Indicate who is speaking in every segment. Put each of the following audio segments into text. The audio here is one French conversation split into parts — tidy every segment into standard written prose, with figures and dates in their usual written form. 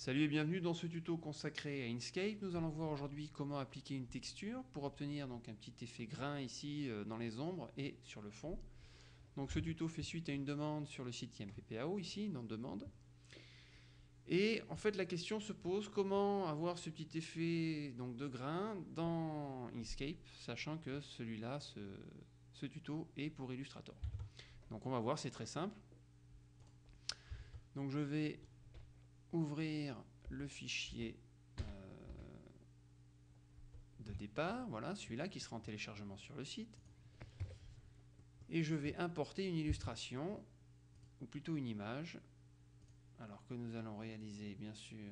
Speaker 1: Salut et bienvenue dans ce tuto consacré à Inkscape. Nous allons voir aujourd'hui comment appliquer une texture pour obtenir donc un petit effet grain ici dans les ombres et sur le fond. Donc ce tuto fait suite à une demande sur le site IMPPAO, ici, dans demande. Et en fait la question se pose comment avoir ce petit effet donc, de grain dans Inkscape, sachant que celui-là, ce tuto est pour Illustrator. Donc on va voir, c'est très simple. Donc je vais ouvrir le fichier de départ, voilà, celui-là qui sera en téléchargement sur le site. Et je vais importer une illustration, ou plutôt une image, alors que nous allons réaliser bien sûr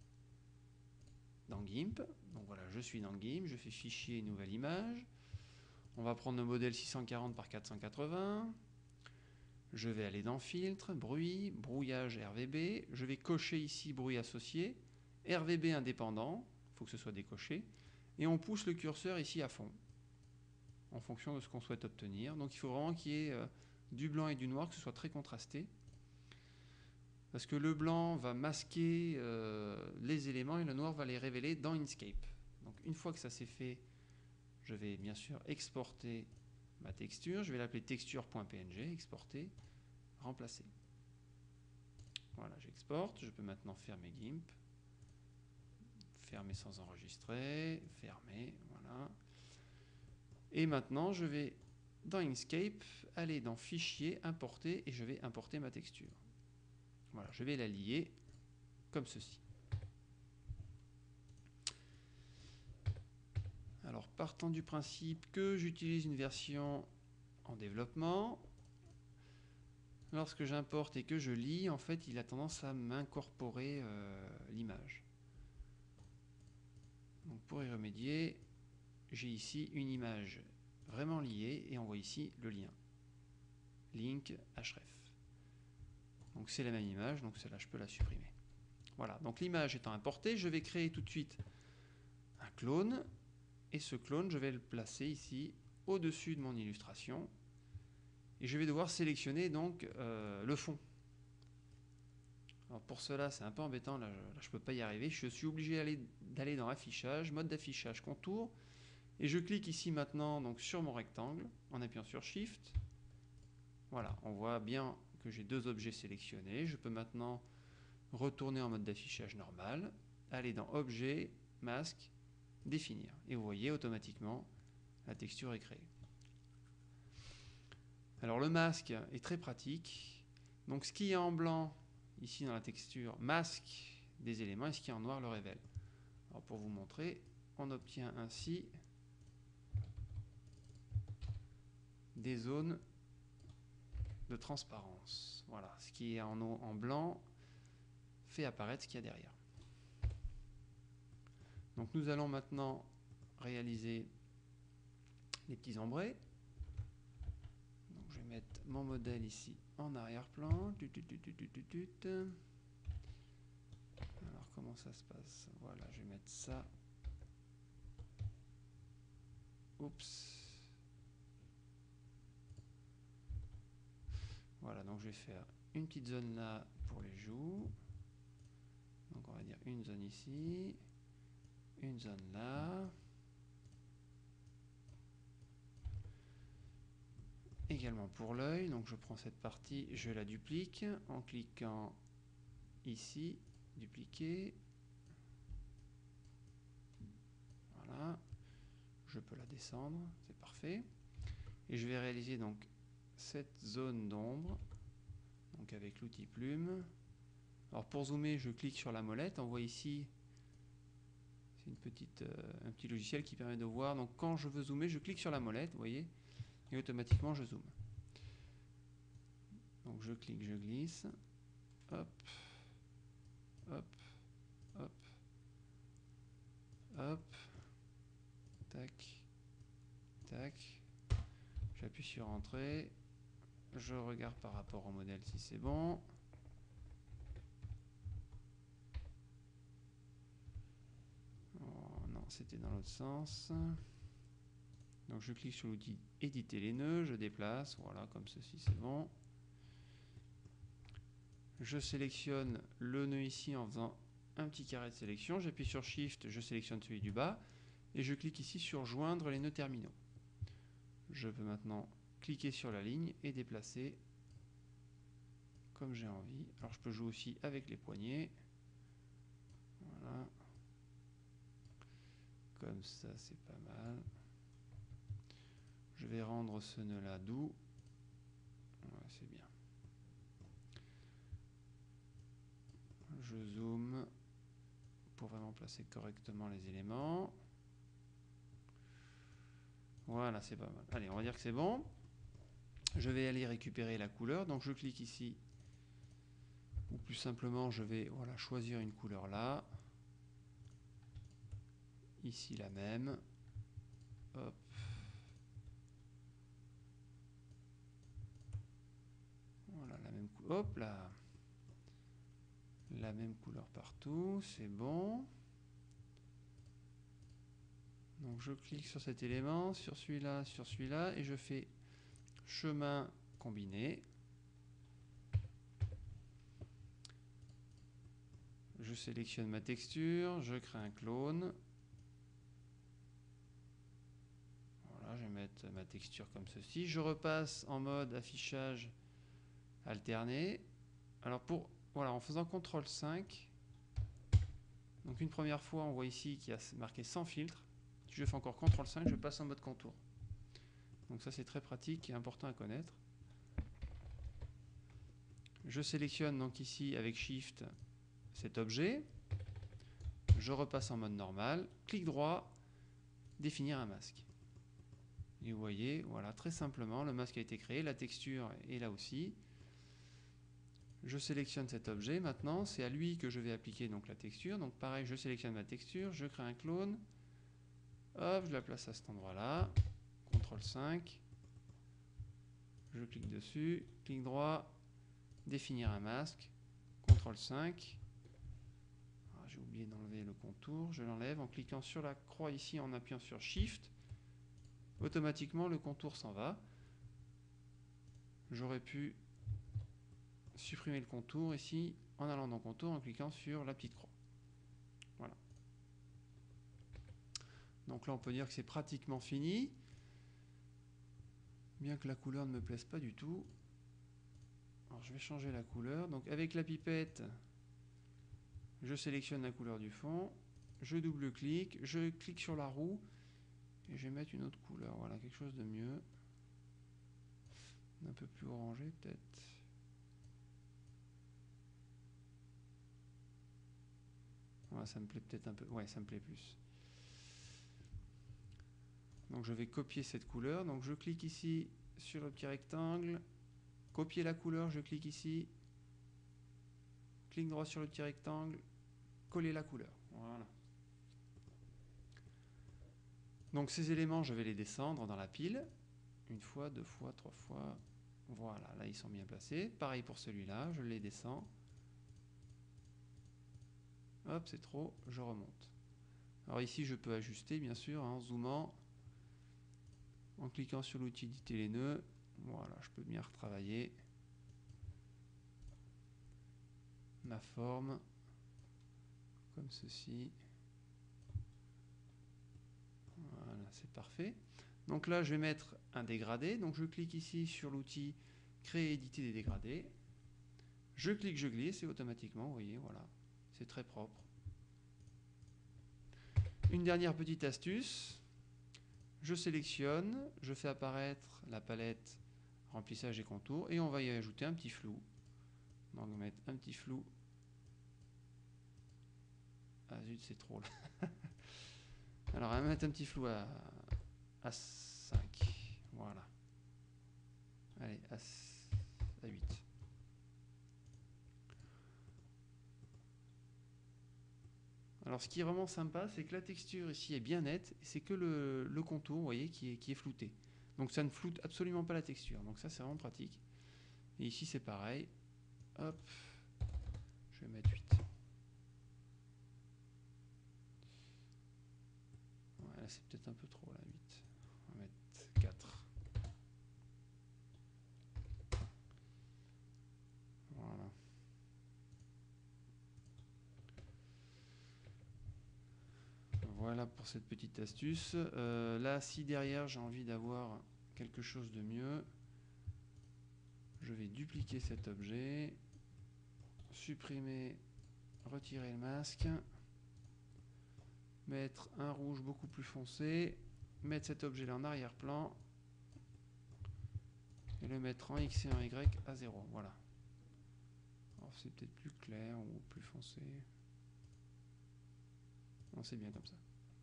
Speaker 1: dans GIMP. Donc voilà, je suis dans GIMP, je fais fichier, nouvelle image. On va prendre le modèle 640 par 480. Je vais aller dans filtre, bruit, brouillage RVB. Je vais cocher ici bruit associé, RVB indépendant, il faut que ce soit décoché. Et on pousse le curseur ici à fond, en fonction de ce qu'on souhaite obtenir. Donc il faut vraiment qu'il y ait du blanc et du noir, que ce soit très contrasté. Parce que le blanc va masquer les éléments et le noir va les révéler dans Inkscape. Donc une fois que ça c'est fait, je vais bien sûr exporter ma texture. Je vais l'appeler texture.png, exporter, remplacer. Voilà, j'exporte. Je peux maintenant fermer GIMP. Fermer sans enregistrer, fermer, voilà. Et maintenant, je vais dans Inkscape, aller dans Fichier, Importer, et je vais importer ma texture. Voilà, je vais la lier comme ceci. Alors, partant du principe que j'utilise une version en développement, lorsque j'importe et que je lis, en fait, il a tendance à m'incorporer l'image. Donc, pour y remédier, j'ai ici une image vraiment liée et on voit ici le lien. Link href. Donc c'est la même image, donc celle-là je peux la supprimer. Voilà, donc l'image étant importée, je vais créer tout de suite un clone. Et ce clone, je vais le placer ici au-dessus de mon illustration. Et je vais devoir sélectionner donc le fond. Alors pour cela, c'est un peu embêtant, là je ne peux pas y arriver. Je suis obligé d'aller dans Affichage, mode d'affichage, contour. Et je clique ici maintenant donc, sur mon rectangle en appuyant sur Shift. Voilà, on voit bien que j'ai deux objets sélectionnés. Je peux maintenant retourner en mode d'affichage normal, aller dans Objet, Masque, Définir. Et vous voyez, automatiquement, la texture est créée. Alors le masque est très pratique. Donc ce qui est en blanc, ici dans la texture, masque des éléments, et ce qui est en noir le révèle. Alors pour vous montrer, on obtient ainsi des zones de transparence. Voilà, ce qui est en blanc fait apparaître ce qu'il y a derrière. Donc nous allons maintenant réaliser les petits ombrés. Donc je vais mettre mon modèle ici en arrière-plan. Alors comment ça se passe? Voilà, je vais mettre ça. Oups. Voilà, donc je vais faire une petite zone là pour les joues. Donc on va dire une zone ici, une zone là. Également pour l'œil, donc je prends cette partie, je la duplique en cliquant ici, dupliquer. Voilà, je peux la descendre, c'est parfait. Et je vais réaliser donc cette zone d'ombre, donc avec l'outil plume. Alors pour zoomer, je clique sur la molette, on voit ici, c'est un petit logiciel qui permet de voir. Donc quand je veux zoomer, je clique sur la molette, vous voyez, et automatiquement je zoome. Donc je clique, je glisse, hop, hop, hop, hop, tac, tac, j'appuie sur Entrée, je regarde par rapport au modèle si c'est bon. Oh, non, c'était dans l'autre sens. Donc je clique sur l'outil éditer les nœuds, je déplace, voilà, comme ceci c'est bon. Je sélectionne le nœud ici en faisant un petit carré de sélection, j'appuie sur Shift, je sélectionne celui du bas, et je clique ici sur joindre les nœuds terminaux. Je peux maintenant cliquer sur la ligne et déplacer comme j'ai envie. Alors je peux jouer aussi avec les poignets. Voilà. Comme ça, c'est pas mal. Je vais rendre ce nœud là doux. Ouais, c'est bien. Je zoome pour vraiment placer correctement les éléments. Voilà, c'est pas mal. Allez, on va dire que c'est bon. Je vais aller récupérer la couleur. Donc je clique ici. Ou plus simplement, je vais choisir une couleur là. Ici la même. Hop. Voilà, la même couleur. Hop là. La même couleur partout, c'est bon. Donc je clique sur cet élément, sur celui-là, et je fais chemin combiné. Je sélectionne ma texture, je crée un clone. Voilà, je vais mettre ma texture comme ceci. Je repasse en mode affichage alterné. Alors en faisant CTRL 5, donc une première fois, on voit ici qu'il y a marqué sans filtre. Si je fais encore CTRL 5, je passe en mode contour. Donc ça, c'est très pratique et important à connaître. Je sélectionne donc ici avec Shift cet objet. Je repasse en mode normal. Clic droit, définir un masque. Et vous voyez, voilà, très simplement, le masque a été créé, la texture est là aussi. Je sélectionne cet objet. Maintenant, c'est à lui que je vais appliquer donc la texture. Donc pareil, je sélectionne ma texture, je crée un clone. Hop, je la place à cet endroit-là. CTRL 5. Je clique dessus, clic droit, définir un masque. CTRL 5. Ah, j'ai oublié d'enlever le contour. Je l'enlève en cliquant sur la croix ici, en appuyant sur Shift. Automatiquement, le contour s'en va. J'aurais pu supprimer le contour ici en allant dans contour en cliquant sur la petite croix. Voilà. Donc là, on peut dire que c'est pratiquement fini. Bien que la couleur ne me plaise pas du tout. Alors, je vais changer la couleur. Donc avec la pipette, je sélectionne la couleur du fond. Je double-clique. Je clique sur la roue. Et je vais mettre une autre couleur. Voilà, quelque chose de mieux. Un peu plus orangé peut-être. Ouais, ça me plaît peut-être un peu. Ouais, ça me plaît plus. Donc je vais copier cette couleur. Donc je clique ici sur le petit rectangle. Copier la couleur, je clique ici. Clic droit sur le petit rectangle. Coller la couleur. Voilà. Donc ces éléments, je vais les descendre dans la pile. Une fois, deux fois, trois fois. Voilà, là ils sont bien placés. Pareil pour celui-là, je les descends. Hop, c'est trop, je remonte. Alors ici, je peux ajuster, bien sûr, en zoomant, en cliquant sur l'outil éditer les nœuds. Voilà, je peux bien retravailler ma forme, comme ceci. Voilà, c'est parfait. Donc là, je vais mettre un dégradé. Donc je clique ici sur l'outil créer et éditer des dégradés. Je clique, je glisse et automatiquement, vous voyez, voilà, c'est très propre. Une dernière petite astuce. Je sélectionne, je fais apparaître la palette remplissage et contours et on va y ajouter un petit flou. Donc on va mettre un petit flou. Ah zut, c'est trop là. Alors on va mettre un petit flou à 5. Voilà. Allez, à 8. Alors ce qui est vraiment sympa, c'est que la texture ici est bien nette, et c'est que le contour, vous voyez, qui est flouté. Donc ça ne floute absolument pas la texture, donc ça c'est vraiment pratique. Et ici c'est pareil. Hop, je vais mettre 8. Ouais, là c'est peut-être un peu trop, là, 8. On va mettre 4. Voilà. Voilà pour cette petite astuce. Là, si derrière j'ai envie d'avoir quelque chose de mieux, je vais dupliquer cet objet, supprimer, retirer le masque, mettre un rouge beaucoup plus foncé, mettre cet objet là en arrière-plan et le mettre en X et en Y à 0. Voilà. Alors c'est peut-être plus clair ou plus foncé. Non, c'est bien comme ça.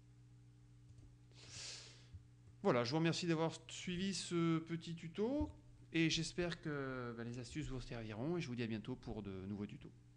Speaker 1: Voilà, je vous remercie d'avoir suivi ce petit tuto et j'espère que les astuces vous serviront et je vous dis à bientôt pour de nouveaux tutos.